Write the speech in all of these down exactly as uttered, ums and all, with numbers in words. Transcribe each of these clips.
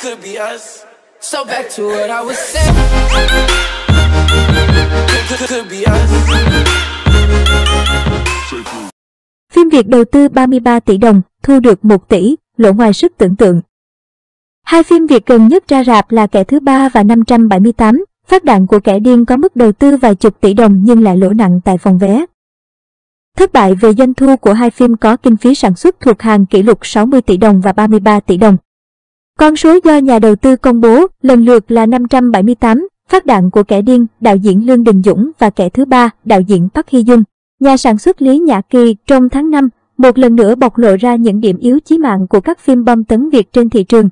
could be us. So back to what I was saying. Could, could be us. Phim Việt đầu tư ba mươi ba tỷ đồng, thu được một tỷ, lỗ ngoài sức tưởng tượng. Hai phim Việt gần nhất ra rạp là Kẻ Thứ Ba và năm trăm bảy mươi tám. Phát đạn của Kẻ Điên có mức đầu tư vài chục tỷ đồng nhưng lại lỗ nặng tại phòng vé. Thất bại về doanh thu của hai phim có kinh phí sản xuất thuộc hàng kỷ lục sáu mươi tỷ đồng và ba mươi ba tỷ đồng. Con số do nhà đầu tư công bố lần lượt là năm trăm bảy mươi tám, phát đạn của Kẻ Điên, đạo diễn Lương Đình Dũng và Kẻ Thứ Ba, đạo diễn Park Hee Jung. Nhà sản xuất Lý Nhã Kỳ trong tháng năm một lần nữa bộc lộ ra những điểm yếu chí mạng của các phim bom tấn Việt trên thị trường.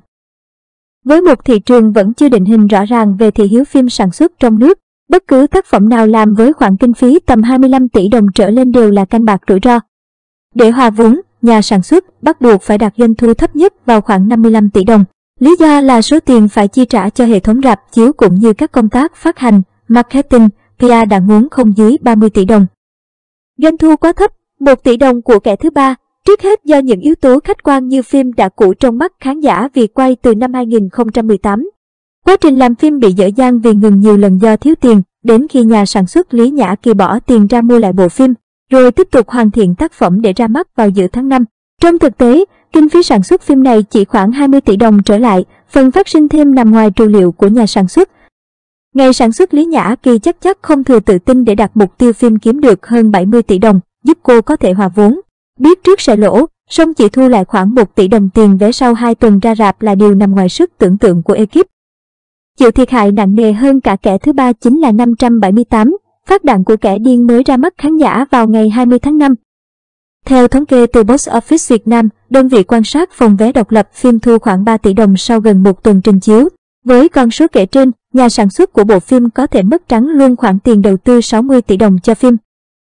Với một thị trường vẫn chưa định hình rõ ràng về thị hiếu phim sản xuất trong nước, bất cứ tác phẩm nào làm với khoản kinh phí tầm hai mươi lăm tỷ đồng trở lên đều là canh bạc rủi ro. Để hòa vốn, nhà sản xuất bắt buộc phải đặt doanh thu thấp nhất vào khoảng năm mươi lăm tỷ đồng. Lý do là số tiền phải chi trả cho hệ thống rạp chiếu cũng như các công tác phát hành, marketing, pê e đã ngốn không dưới ba mươi tỷ đồng. Doanh thu quá thấp, một tỷ đồng của Kẻ Thứ Ba, trước hết do những yếu tố khách quan như phim đã cũ trong mắt khán giả vì quay từ năm hai nghìn không trăm mười tám. Quá trình làm phim bị dở dang vì ngừng nhiều lần do thiếu tiền, đến khi nhà sản xuất Lý Nhã Kỳ bỏ tiền ra mua lại bộ phim, rồi tiếp tục hoàn thiện tác phẩm để ra mắt vào giữa tháng năm. Trong thực tế, kinh phí sản xuất phim này chỉ khoảng hai mươi tỷ đồng trở lại, phần phát sinh thêm nằm ngoài trù liệu của nhà sản xuất. Ngày sản xuất Lý Nhã Kỳ chắc chắc không thừa tự tin để đặt mục tiêu phim kiếm được hơn bảy mươi tỷ đồng, giúp cô có thể hòa vốn. Biết trước sẽ lỗ, song chỉ thu lại khoảng một tỷ đồng tiền vé sau hai tuần ra rạp là điều nằm ngoài sức tưởng tượng của ekip. Chịu thiệt hại nặng nề hơn cả Kẻ Thứ Ba chính là năm trăm bảy mươi tám, phát đạn của Kẻ Điên mới ra mắt khán giả vào ngày hai mươi tháng năm. Theo thống kê từ Box Office Việt Nam, đơn vị quan sát phòng vé độc lập, phim thu khoảng ba tỷ đồng sau gần một tuần trình chiếu. Với con số kể trên, nhà sản xuất của bộ phim có thể mất trắng luôn khoản tiền đầu tư sáu mươi tỷ đồng cho phim.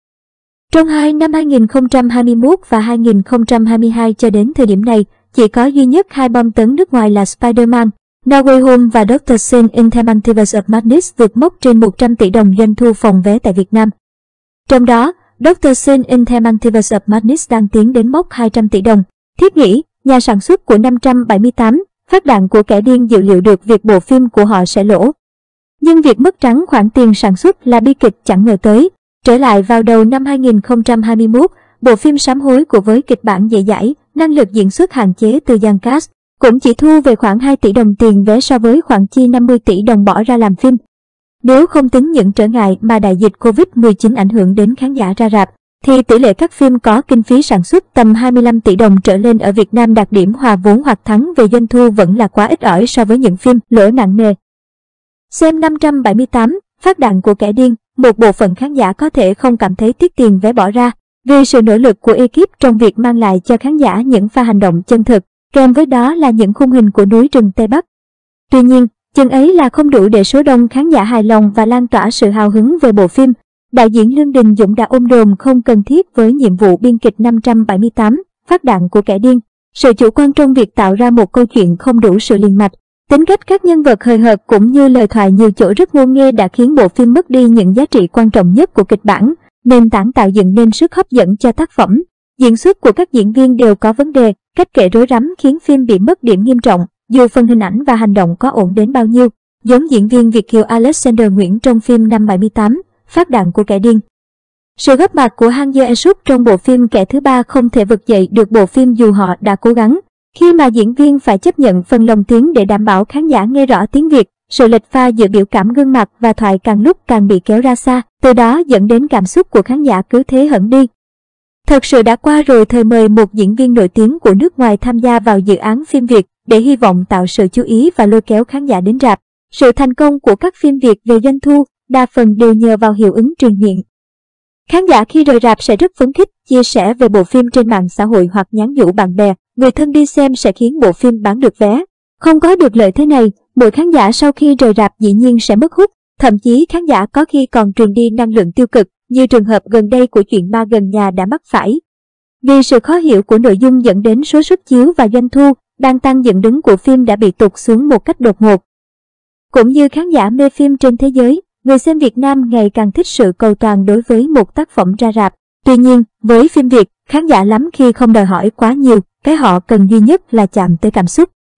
Trong hai năm hai nghìn không trăm hai mươi mốt và hai nghìn không trăm hai mươi hai cho đến thời điểm này, chỉ có duy nhất hai bom tấn nước ngoài là Spider-Man, No Way Home và Doctor Strange in the Multiverse of Madness vượt mốc trên một trăm tỷ đồng doanh thu phòng vé tại Việt Nam. Trong đó, Doctor Strange in the Multiverse of Madness đang tiến đến mốc hai trăm tỷ đồng. Thiết nghĩ, nhà sản xuất của năm trăm bảy mươi tám, phát đạn của Kẻ Điên dự liệu được việc bộ phim của họ sẽ lỗ. Nhưng việc mất trắng khoản tiền sản xuất là bi kịch chẳng ngờ tới. Trở lại vào đầu năm hai nghìn không trăm hai mươi mốt, bộ phim Sám Hối của với kịch bản dễ dãi, năng lực diễn xuất hạn chế từ dàn cast, cũng chỉ thu về khoảng hai tỷ đồng tiền vé so với khoản chi năm mươi tỷ đồng bỏ ra làm phim. Nếu không tính những trở ngại mà đại dịch Covid mười chín ảnh hưởng đến khán giả ra rạp, thì tỷ lệ các phim có kinh phí sản xuất tầm hai mươi lăm tỷ đồng trở lên ở Việt Nam đạt điểm hòa vốn hoặc thắng về doanh thu vẫn là quá ít ỏi so với những phim lỗ nặng nề. Xem năm trăm bảy mươi tám, phát đạn của Kẻ Điên, một bộ phận khán giả có thể không cảm thấy tiếc tiền vé bỏ ra, vì sự nỗ lực của ekip trong việc mang lại cho khán giả những pha hành động chân thực, kèm với đó là những khung hình của núi rừng Tây Bắc. Tuy nhiên, chừng ấy là không đủ để số đông khán giả hài lòng và lan tỏa sự hào hứng về bộ phim. Đạo diễn Lương Đình Dũng đã ôm đồm không cần thiết với nhiệm vụ biên kịch năm trăm bảy mươi tám, phát đạn của Kẻ Điên. Sự chủ quan trong việc tạo ra một câu chuyện không đủ sự liền mạch, tính cách các nhân vật hời hợt cũng như lời thoại nhiều chỗ rất ngô nghê đã khiến bộ phim mất đi những giá trị quan trọng nhất của kịch bản, nền tảng tạo dựng nên sức hấp dẫn cho tác phẩm. Diễn xuất của các diễn viên đều có vấn đề, cách kể rối rắm khiến phim bị mất điểm nghiêm trọng, dù phần hình ảnh và hành động có ổn đến bao nhiêu. Giống diễn viên Việt kiều Alexander Nguyễn trong phim năm bảy mươi tám, phát đạn của Kẻ Điên. Sự góp mặt của Han Ye-suk trong bộ phim Kẻ Thứ Ba không thể vực dậy được bộ phim dù họ đã cố gắng. Khi mà diễn viên phải chấp nhận phần lồng tiếng để đảm bảo khán giả nghe rõ tiếng Việt, sự lệch pha giữa biểu cảm gương mặt và thoại càng lúc càng bị kéo ra xa, từ đó dẫn đến cảm xúc của khán giả cứ thế hẳn đi. Thật sự đã qua rồi thời mời một diễn viên nổi tiếng của nước ngoài tham gia vào dự án phim Việt để hy vọng tạo sự chú ý và lôi kéo khán giả đến rạp. Sự thành công của các phim Việt về doanh thu đa phần đều nhờ vào hiệu ứng truyền miệng. Khán giả khi rời rạp sẽ rất phấn khích, chia sẻ về bộ phim trên mạng xã hội hoặc nhắn nhủ bạn bè, người thân đi xem sẽ khiến bộ phim bán được vé. Không có được lợi thế này, mỗi khán giả sau khi rời rạp dĩ nhiên sẽ mất hút, thậm chí khán giả có khi còn truyền đi năng lượng tiêu cực, như trường hợp gần đây của chuyện Ma Gần Nhà đã mắc phải. Vì sự khó hiểu của nội dung dẫn đến số suất chiếu và doanh thu đang tăng dựng đứng của phim đã bị tụt xuống một cách đột ngột. Cũng như khán giả mê phim trên thế giới, người xem Việt Nam ngày càng thích sự cầu toàn đối với một tác phẩm ra rạp. Tuy nhiên, với phim Việt, khán giả lắm khi không đòi hỏi quá nhiều, cái họ cần duy nhất là chạm tới cảm xúc.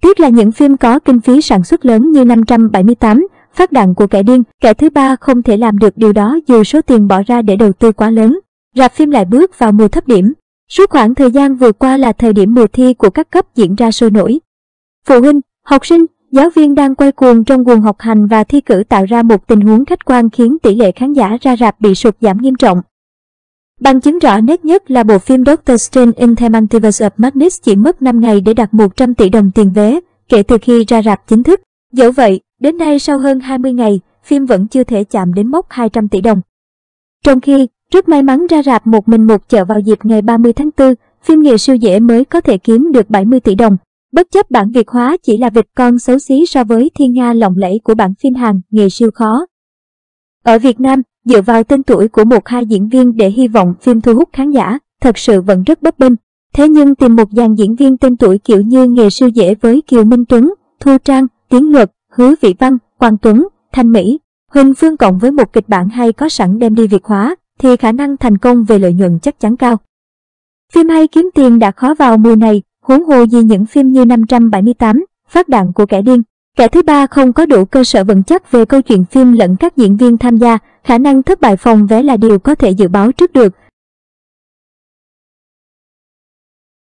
Tiếc là những phim có kinh phí sản xuất lớn như năm trăm bảy mươi tám, Phát đạn của kẻ điên, kẻ thứ ba không thể làm được điều đó dù số tiền bỏ ra để đầu tư quá lớn. Rạp phim lại bước vào mùa thấp điểm. Suốt khoảng thời gian vừa qua là thời điểm mùa thi của các cấp diễn ra sôi nổi. Phụ huynh, học sinh, giáo viên đang quay cuồng trong guồng học hành và thi cử tạo ra một tình huống khách quan khiến tỷ lệ khán giả ra rạp bị sụt giảm nghiêm trọng. Bằng chứng rõ nét nhất là bộ phim Doctor Strange in the Multiverse of Madness chỉ mất năm ngày để đạt một trăm tỷ đồng tiền vé kể từ khi ra rạp chính thức. Dẫu vậy, đến nay sau hơn hai mươi ngày, phim vẫn chưa thể chạm đến mốc hai trăm tỷ đồng. Trong khi, rất may mắn ra rạp một mình một chợ vào dịp ngày ba mươi tháng tư, phim Nghề siêu dễ mới có thể kiếm được bảy mươi tỷ đồng. Bất chấp bản Việt hóa chỉ là vịt con xấu xí so với thiên nga lộng lẫy của bản phim Hàn Nghề siêu khó. Ở Việt Nam, dựa vào tên tuổi của một hai diễn viên để hy vọng phim thu hút khán giả, thật sự vẫn rất bấp bênh. Thế nhưng tìm một dàn diễn viên tên tuổi kiểu như Nghề siêu dễ với Kiều Minh Tuấn, Thu Trang, Tiến Luật, Hứa Vĩ Văn, Quang Tuấn, Thanh Mỹ, Huỳnh Phương cộng với một kịch bản hay có sẵn đem đi Việt hóa, thì khả năng thành công về lợi nhuận chắc chắn cao. Phim hay kiếm tiền đã khó vào mùa này, huống hồ gì những phim như năm trăm bảy mươi tám, Phát đạn của kẻ điên. Kẻ thứ ba không có đủ cơ sở vững chắc về câu chuyện phim lẫn các diễn viên tham gia, khả năng thất bại phòng vé là điều có thể dự báo trước được.